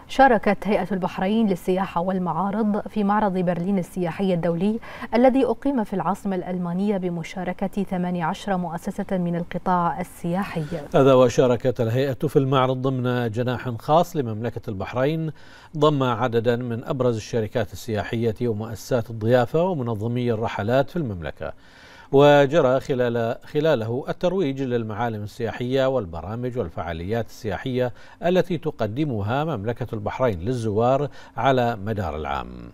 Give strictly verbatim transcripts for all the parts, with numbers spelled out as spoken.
شاركت هيئة البحرين للسياحة والمعارض في معرض برلين السياحي الدولي الذي أقيم في العاصمة الألمانية بمشاركة ثمانية عشر مؤسسة من القطاع السياحي. هذا وشاركت الهيئة في المعرض ضمن جناح خاص لمملكة البحرين ضم عددا من أبرز الشركات السياحية ومؤسسات الضيافة ومنظمي الرحلات في المملكة، وجرى خلال خلاله الترويج للمعالم السياحية والبرامج والفعاليات السياحية التي تقدمها مملكة البحرين للزوار على مدار العام.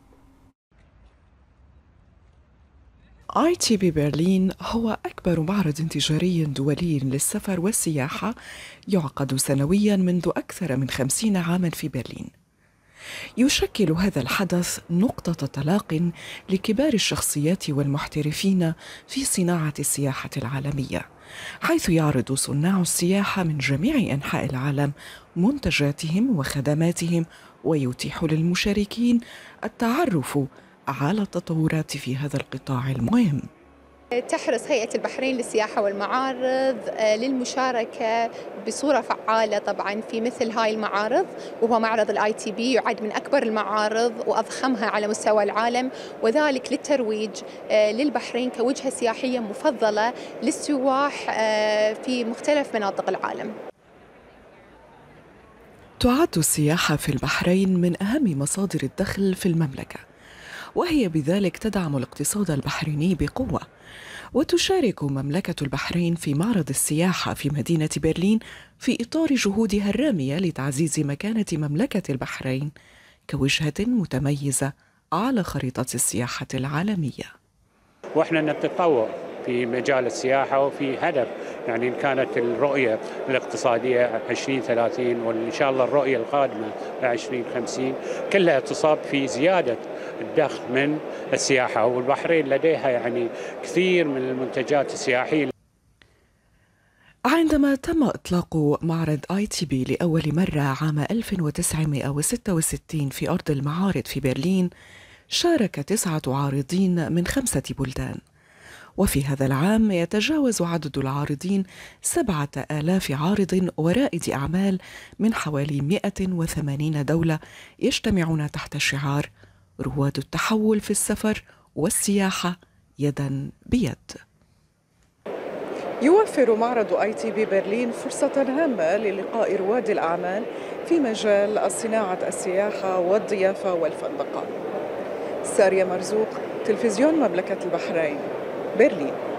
آي تي بي برلين هو أكبر معرض تجاري دولي للسفر والسياحة يعقد سنوياً منذ أكثر من خمسين عاماً في برلين. يشكل هذا الحدث نقطة تلاق لكبار الشخصيات والمحترفين في صناعة السياحة العالمية، حيث يعرض صناع السياحة من جميع أنحاء العالم منتجاتهم وخدماتهم، ويتيح للمشاركين التعرف على التطورات في هذا القطاع المهم. تحرص هيئة البحرين للسياحة والمعارض للمشاركة بصورة فعالة طبعا في مثل هاي المعارض، وهو معرض الاي تي بي يعد من أكبر المعارض وأضخمها على مستوى العالم، وذلك للترويج للبحرين كوجهة سياحية مفضلة للسواح في مختلف مناطق العالم. تعد السياحة في البحرين من أهم مصادر الدخل في المملكة، وهي بذلك تدعم الاقتصاد البحريني بقوة. وتشارك مملكة البحرين في معرض السياحة في مدينة برلين في إطار جهودها الرامية لتعزيز مكانة مملكة البحرين كوجهة متميزة على خريطة السياحة العالمية. وإحنا نتطور في مجال السياحة وفي هدف، يعني إن كانت الرؤية الاقتصادية عشرين ثلاثين وإن شاء الله الرؤية القادمة ل عشرين خمسين كلها تصب في زيادة الدخل من السياحة، والبحرين لديها يعني كثير من المنتجات السياحية. عندما تم إطلاق معرض آي تي بي لأول مرة عام ألف وتسعمائة وستة وستين في أرض المعارض في برلين، شارك تسعة عارضين من خمسة بلدان، وفي هذا العام يتجاوز عدد العارضين سبعة آلاف عارض ورائد أعمال من حوالي مئة وثمانين دولة يجتمعون تحت شعار رواد التحول في السفر والسياحة يداً بيد. يوفر معرض آي تي بي برلين فرصة هامة للقاء رواد الأعمال في مجال الصناعة، السياحة والضيافة والفندقة. سارية مرزوق، تلفزيون مملكة البحرين، برلين.